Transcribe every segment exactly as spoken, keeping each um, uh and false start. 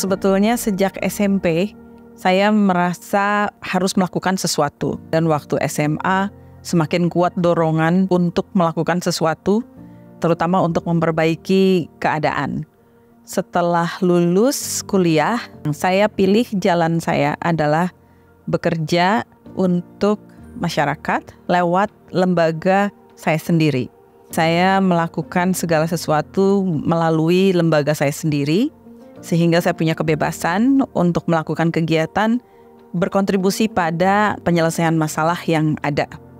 Sebetulnya sejak S M P, saya merasa harus melakukan sesuatu. Dan waktu S M A, semakin kuat dorongan untuk melakukan sesuatu, terutama untuk memperbaiki keadaan. Setelah lulus kuliah, saya pilih jalan saya adalah bekerja untuk masyarakat lewat lembaga saya sendiri. Saya melakukan segala sesuatu melalui lembaga saya sendiri, sehingga saya punya kebebasan untuk melakukan kegiatan berkontribusi pada penyelesaian masalah yang ada.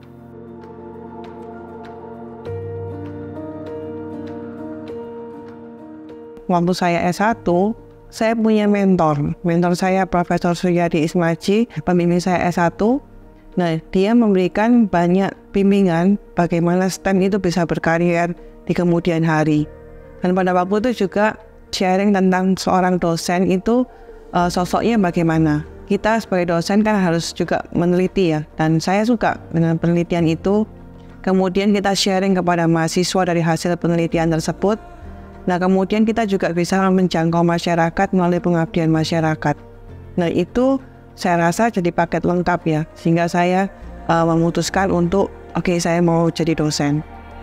Waktu saya S satu, saya punya mentor. Mentor saya Profesor Suryadi Ismaji, pembimbing saya S satu. Nah, dia memberikan banyak bimbingan bagaimana S T E M itu bisa berkarir di kemudian hari. Dan pada waktu itu juga sharing tentang seorang dosen itu uh, sosoknya bagaimana. Kita sebagai dosen kan harus juga meneliti ya. Dan saya suka dengan penelitian itu. Kemudian kita sharing kepada mahasiswa dari hasil penelitian tersebut. Nah, kemudian kita juga bisa menjangkau masyarakat melalui pengabdian masyarakat. Nah, itu saya rasa jadi paket lengkap ya, sehingga saya uh, memutuskan untuk, oke okay, saya mau jadi dosen.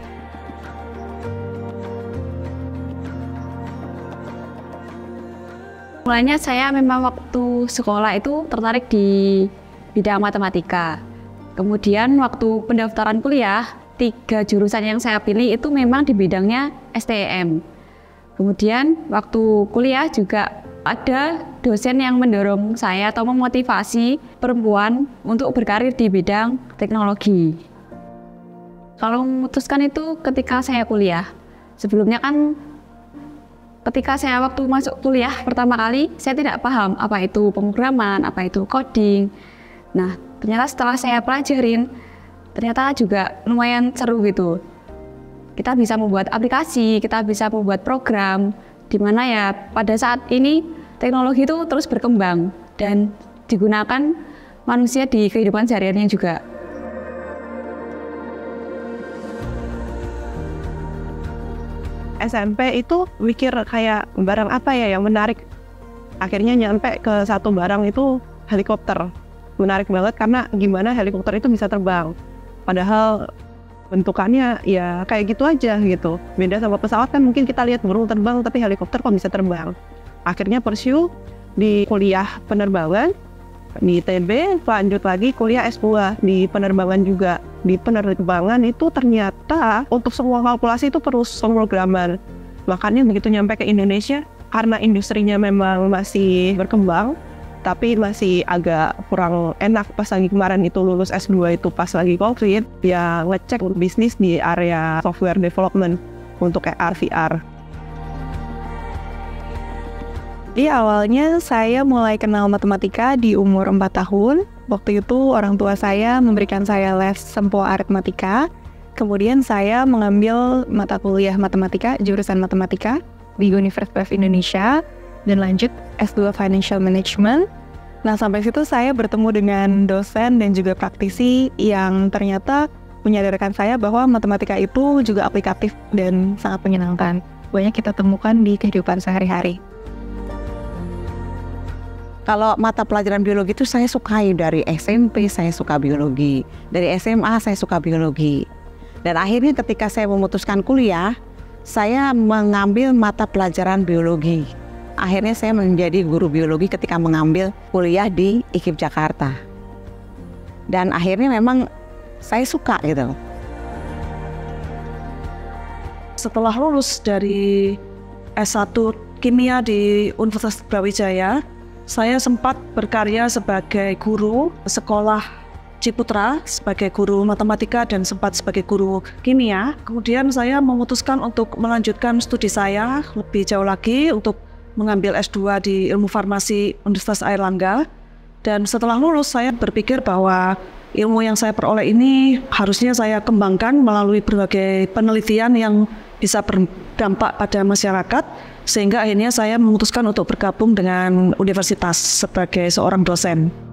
Mulanya saya memang waktu sekolah itu tertarik di bidang matematika. Kemudian waktu pendaftaran kuliah, tiga jurusan yang saya pilih itu memang di bidangnya S T E M. Kemudian waktu kuliah juga ada dosen yang mendorong saya atau memotivasi perempuan untuk berkarir di bidang teknologi. Kalau memutuskan itu ketika saya kuliah. Sebelumnya kan ketika saya waktu masuk kuliah pertama kali, saya tidak paham apa itu pemrograman, apa itu coding. Nah, ternyata setelah saya pelajarin, ternyata juga lumayan seru gitu. Kita bisa membuat aplikasi, kita bisa membuat program, di mana ya pada saat ini teknologi itu terus berkembang dan digunakan manusia di kehidupan sehari-harinya juga. S M P itu mikir kayak barang apa ya yang menarik. Akhirnya nyampe ke satu barang itu helikopter. Menarik banget karena gimana helikopter itu bisa terbang. Padahal bentukannya ya kayak gitu aja gitu. Beda sama pesawat kan mungkin kita lihat burung terbang, tapi helikopter kok bisa terbang. Akhirnya pursue di kuliah penerbangan di I T B, lanjut lagi kuliah S dua di penerbangan juga. Di penerbangan itu ternyata untuk semua kalkulasi itu perlu pemrograman. Makanya begitu nyampe ke Indonesia, karena industrinya memang masih berkembang, tapi masih agak kurang enak pas lagi kemarin itu lulus S dua itu pas lagi COVID, ya ngecek bisnis di area software development untuk A R V R. Jadi awalnya saya mulai kenal matematika di umur empat tahun. Waktu itu orang tua saya memberikan saya les Sempo Aritmatika. Kemudian saya mengambil mata kuliah matematika, jurusan matematika di Universitas Indonesia. Dan lanjut S dua Financial Management. Nah, sampai situ saya bertemu dengan dosen dan juga praktisi yang ternyata menyadarkan saya bahwa matematika itu juga aplikatif dan sangat menyenangkan. Banyak kita temukan di kehidupan sehari-hari. Kalau mata pelajaran biologi itu saya sukai dari S M P, saya suka biologi. Dari S M A saya suka biologi. Dan akhirnya ketika saya memutuskan kuliah, saya mengambil mata pelajaran biologi. Akhirnya saya menjadi guru biologi ketika mengambil kuliah di I K I P Jakarta. Dan akhirnya memang saya suka gitu. Setelah lulus dari S satu Kimia di Universitas Brawijaya, saya sempat berkarya sebagai guru sekolah Ciputra, sebagai guru matematika dan sempat sebagai guru kimia. Kemudian saya memutuskan untuk melanjutkan studi saya lebih jauh lagi untuk mengambil S dua di Ilmu Farmasi Universitas Airlangga. Dan setelah lulus saya berpikir bahwa ilmu yang saya peroleh ini harusnya saya kembangkan melalui berbagai penelitian yang bisa berdampak pada masyarakat, sehingga akhirnya saya memutuskan untuk bergabung dengan universitas sebagai seorang dosen.